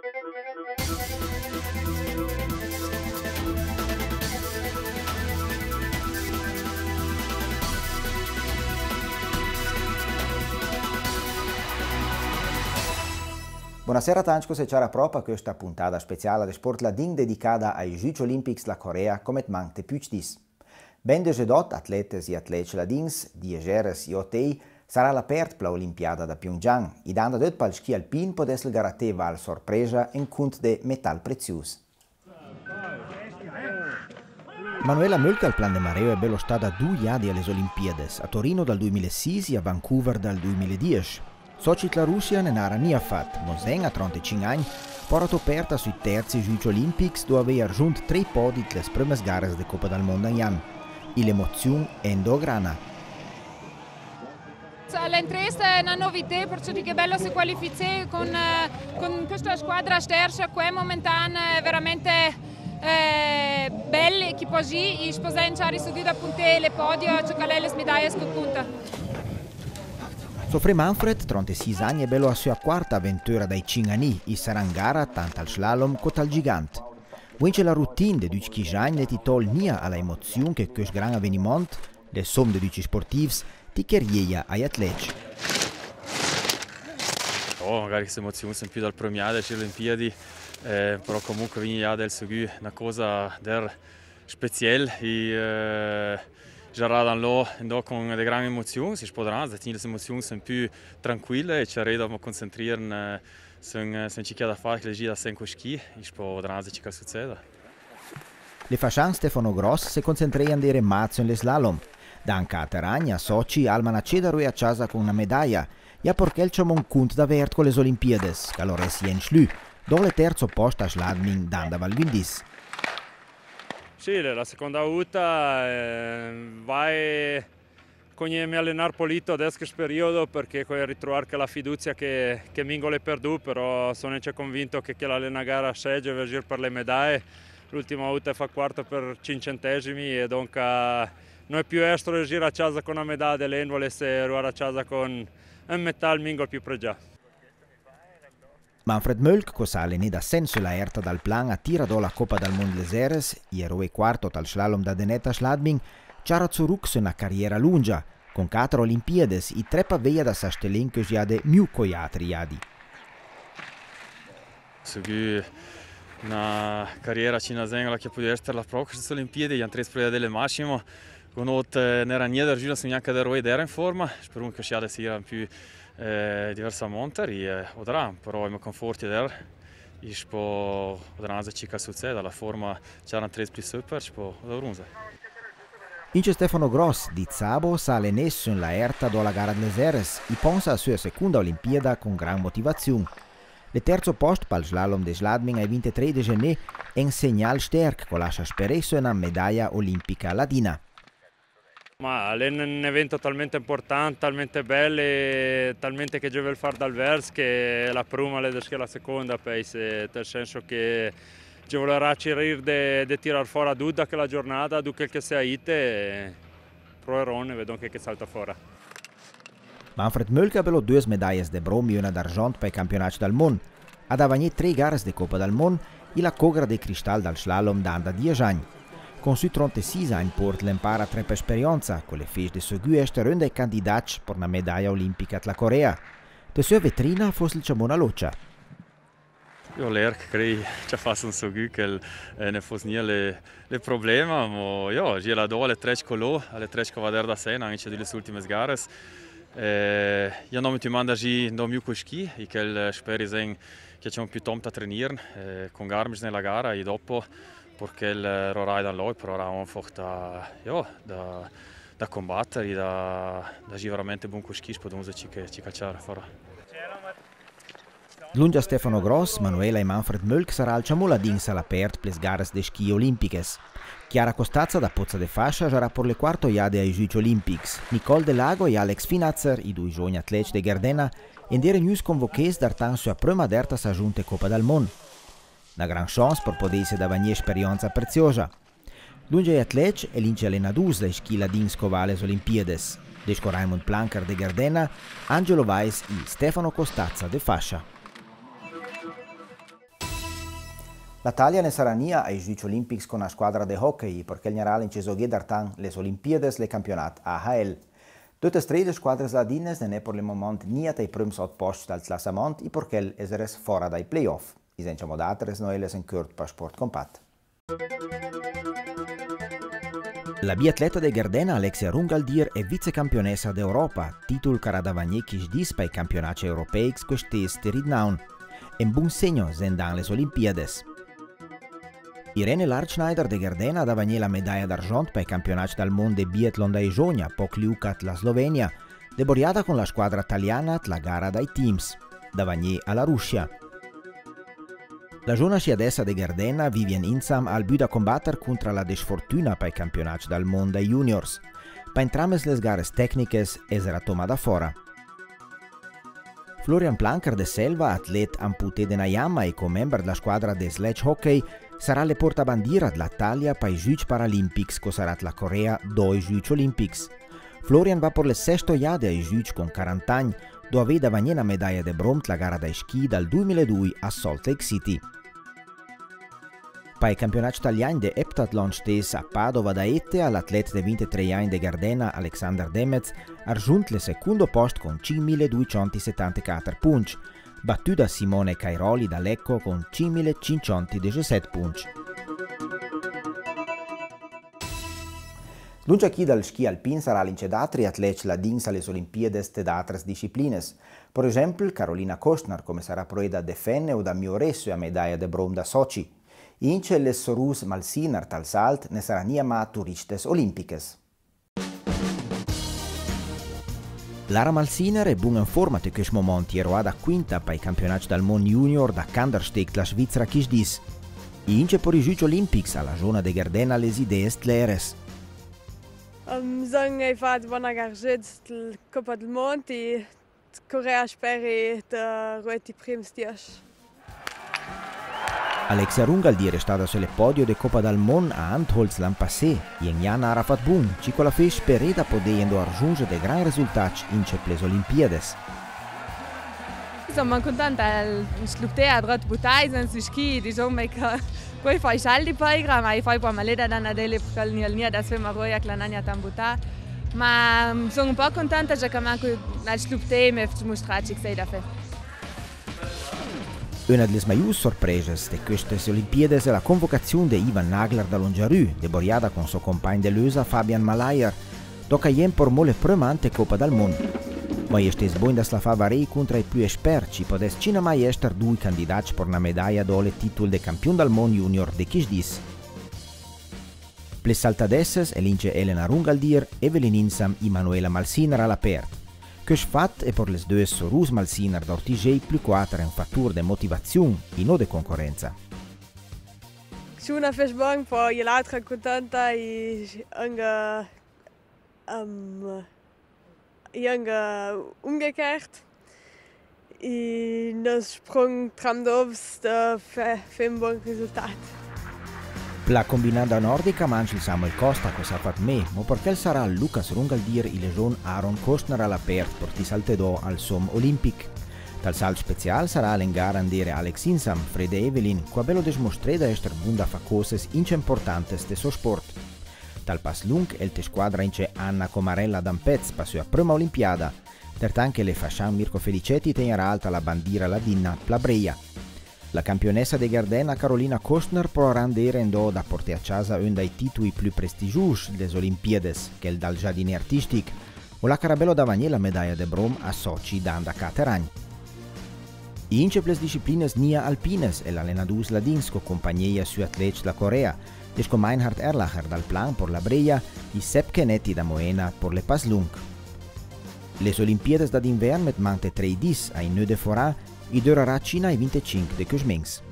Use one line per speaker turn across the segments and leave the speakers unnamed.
Buonasera a tutti, se c'era proprio questa puntata speciale di Sport Ladin dedicata ai Giochi Olimpici la Corea come mante più dis. Ben desedot atletes e atleti ladins, diegeres e otei, sarà l'aperta per l'Olimpiada da Pyeongchang, e dando del pal schi alpin può essere garantita la sorpresa in conto di metal prezioso. Manuela Mölk al plan de Mareo è bello stata 2 anni alle Olimpiadi, a Torino dal 2006 e a Vancouver dal 2010. Socit la Russia ne nara ni affatto, Monsen a 35 anni, portato aperta sui terzi Giochi Olimpici dove aveva raggiunto 3 podi delle prime gare di Coppa del Mondo in anno. E l'emozione è indograna.
L'entrata è una novità, perciò che bello si qualifica con questa squadra sterza che momentanea è veramente bella, che così i sposi ci hanno da puntare le podio a giocare le medaglie che conta.
Sofre Manfred, 36 anni, è bello a sua quarta avventura dai 5 anni e sarà in gara tanto al slalom quanto al gigante. Vince la routine di 12 anni e ti toglie nia alla emozione che questo gran avvenimento, le somme di 12 sportivi, ti chiede agli atleti.
Magari queste emozioni sono più dal premiato delle Olimpiadi, però comunque viene del Sogu una cosa speciale e Gerard andò con delle grandi emozioni, si spodrà, le emozioni sono più tranquille e ci arriviamo a concentrare su ciò da fare che le gira sempre schi e spodrà ciò che succede.
Le fasciane Stefano Gross si concentrano di remazzo in le slalom. Danca a Teragna, Sochi, Almana Cedaro e a casa con una medaglia, e perché il un conto da vert con le Olimpiadi, che allora si è in schlu, dove il terzo posto a Schladming danda Valvindis.
Sì, la seconda volta vai con mi allenare polito adesso questo periodo perché con ritrovare che la fiducia che Mingole perdu, però sono convinto che l'allena gara segge per per le medaglie. L'ultima volta fa quarto per 5 centesimi e dunque non è più estero gira a casa con una medaglia dell'Envole se ruora a casa con un metal Mingol più pregiato.
Manfred Mölk, che sale ne da senso la erta dal plan, attira la Coppa del Mondo Leseres, eroe quarto dal slalom da Denetta Schladming, c'era zurück su una carriera lunga, con 4 Olimpiadi e 3 pavea da Sastelin che già de miù coiatri iadi.
Una carriera cinese che può essere la prossima Olimpiadi, gli altri spredi delle massimo, con n'era niente da su neanche da eroe era in forma, spero che sia sia più diversamente e odrà, però mi conforti der e spo odrà se ciò succede, la forma c'era 3 più super, spo odrunze.
Ince Stefano Gross di Zabo sale nesso in la erta dolla gara delle Seres e pensa alla sua seconda Olimpiada con gran motivazione. Il terzo posto per il slalom di Schladming ai 23 di gennaio è un segnale sterk che lascia speresso una medaglia olimpica ladina.
Ma è un evento talmente importante, talmente bello, talmente che deve fare dal vers che la prima è la seconda, nel senso che ci vorrà cercare di tirare fuori a Duda che la giornata, du che sia ite, pro erone, vedo che salta fuori.
Manfred Mölk ha 2 medaglie di bronzo e una d'argento per i campionati del mondo. Ha davanti 3 gare di Coppa del Mondo e la cogra di cristallo dal slalom da 10 anni. Con sui 36 anni porta l'impara 3 per esperienza, con le figlie di Sogu è rende i candidati per una medaglia olimpica della Corea. La sua vetrina fosse il Ciamona Loccia.
Io l'ero che crei ci fatto un Sogu che ne fosse niente le problemi, ma io la do alle 3 colò, alle 3 che va da sena, anche delle ultime gare. Io non mi ti mando non più con ski, e che spero che c'è più tempo da trainare con Garmisch nella gara e dopo perché il Rorai da lui però era einfach da combattere, da veramente buon con ski, per ci cacciare fuori.
Lunga Stefano Gross, Manuela e Manfred Mölk sarà al Ciamoladins all'aperto per le gare di ski olimpiche. Chiara Costazza da Pozza de Fascia sarà per le quarto iade ai Giochi Olimpici. Nicole Delago e Alex Finazzer, i 2 giovani atleti di Gardena, endere news convoqués d'artan sua prima derta s'aggiunte Coppa del Mondo. Una gran chance per potersi dare un'esperienza preziosa. Lunge gli atleti e l'ince allenadus dai ski ladins covale Olimpiades. Desco Raimund Planker de Gardena, Angelo Weiss e Stefano Costazza de Fascia. L'Italia ne sarà nia ai Giochi Olimpici con la squadra di hockey perché il generale in Cesoghe d'Artan le Olimpiadi le campionat AHL. Tutte le squadre ladines ne è per il momento nia ai primi 8 posti dal classement e perché eseres fuori dai playoff. I senciamo d'altres noeles in curt per Sport Compatt. La biatleta de Gardena Alexia Rungaldir è vicecampionessa d'Europa, titolo che ha davanti dis per i campionati europei quest'este ridnaun. È un buon segno zendan le Olimpiades. Irene Larchneider de Gardena ha davanti la medaglia d'argento per i campionati del mondo di biathlon da Ejonia, poc liucat la Slovenia, deboriata con la squadra italiana la gara dai teams, davanti alla Russia. La giovane sciadessa de Gardena Vivian Insam ha il but da combattere contro la desfortuna per i campionati del mondo ai juniors. Per entrambe le gare tecniche era tomata fora. Florian Planker de Selva, atleta amputé de Nayama e co-member della squadra de sledge hockey, sarà le portabandiera dell'Italia per i Giochi Paralimpics che sarà la Corea doi Giochi Olimpics. Florian va per le sesto iade ai Giochi con 40 anni, dove aveva davanti una medaglia di bronzo la gara dai schi dal 2002 a Salt Lake City. Per i campionati italiani di heptathlon stes a Padova da Ette, l'atleta di 23 anni di Gardena Alexander Demez ha raggiunto il secondo posto con 5.274 punti, battuta Simone Cairoli da Lecco con 5.517 punti. Lunedì dal schi alpin sarà l'incedatri atleti ladins alle Olimpiadi ed altre discipline. Per esempio, Carolina Kostner, come sarà proeda de Fenne o da Mioresso a medaglia de bronzo da Sochi. Ince le Sorus Malsiner tal salt ne sarà niama turistes olimpiches. Lara Malsiner è buona in forma in questo momento, era da quinta per i campionati del mondo junior da Kandersteg, la Svizzera Kisdis. Ince per i Giochi Olimpici alla zona de Gardena le idee clares.
Bisogna fare buona gargetta la Coppa del Mondo e Corea spera di avere i primi stias.
Alexia Rungaldir è stata sulle podio de Coppa del Mondo a Antholz l'anno passato e in anno ha fatto buon, ci con la fe sperata potendo raggiungere dei grandi risultati in le Olimpiadi.
Sono contenta di sluttare a droit buttare sui ski, diciamo che poi fai saldi poi, ma fai poi maleda da Nadele perché non è da svema roia che la nanya tambuta. Ma sono un po' contenta che manco al sluttare mi faccio mostrare che sei da fe.
Una delle maggiori sorprese di queste Olimpiadi è la convocazione di Ivan Nagler da Longiarù, deboriata con suo compagno de Lösa Fabian Malayer, dopo che formò le premante Coppa del Mondo. Ma è buono da slafavarei contro i più esperti, potesse cina mai essere due candidati per una medaglia dole titolo di campione del mondo junior di Kisdis. Le saltadesses elince Elena Rungaldir, Evelyn Insam e Manuela Malsiner all'aperto. Questo fatto è per le due Sorus Malsiner d'Ortigei più 4 un fattore di motivazione e non di concorrenza.
Sono una festbank per gli altri contenta e anche umgekehrt. E non sprung tram dovs da un buon risultato.
La combinata nordica mangia il Samuel Costa che sa fatto me, ma perché sarà Lucas Rungaldir e il giovane Aaron Kostner all'aperto per ti saltedò al Som Olympic. Tal salto speciale sarà l'engare andare Alex Insam, Fred e Evelyn, che bello dimostrare di essere bunda fa cose importanti del suo sport. Tal pas lung e la squadra ince Anna Comarella d'Ampez per la sua prima Olimpiada, pertanto le fascian Mirko Felicetti tenerà alta la bandiera ladina Plabreia. La campionessa de Gardena Carolina Kostner può rendere in do da portare a casa uno dei titoli più prestigiosi delle Olimpiadi, che è il dal giardino artistico, o la carabello davanti la medaglia de brom a Sochi da Cateragn. In le discipline nia alpines e l'allenadus ladins con compagnia su atleti da Corea, desco Meinhard Erlacher dal plan per la Breia e Sepp Kenetti da Moena per le Paslung. Le Olimpiadi d'inverno met mante 3 dis a in de fora e durerà Cina ai 25 de Cusmings.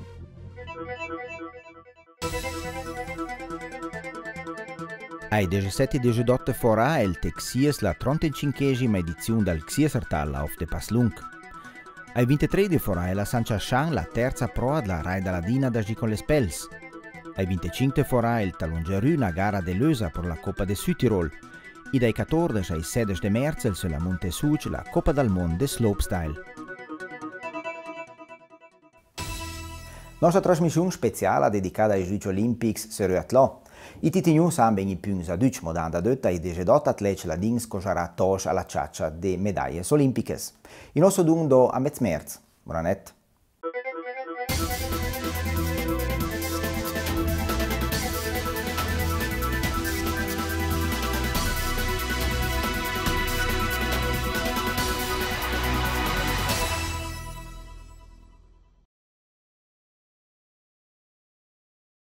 Ai 17 e 18 fora è il Texies la 35esima edizione del Xiesertal auf de Paslung. Ai 23 di fora è la Sanchashan la terza prova della Raida Ladina da con le Spels. Ai 25 fora è il Talongerù una gara de Lösa per la Coppa de Südtirol. E dai 14 ai 16 di marzo sulla Monte Suc la Coppa del Mondo de Slopestyle. Nostra trasmissione speciale dedicata ai Giochi Olimpici su Ruatlò. I titini sanno ben i punti a 2 modanda detta e dege dot atleti ladins cojarà tos alla ciaccia de medaglie olimpiche. Il nostro dundo a Metzmerz. Buonanotte.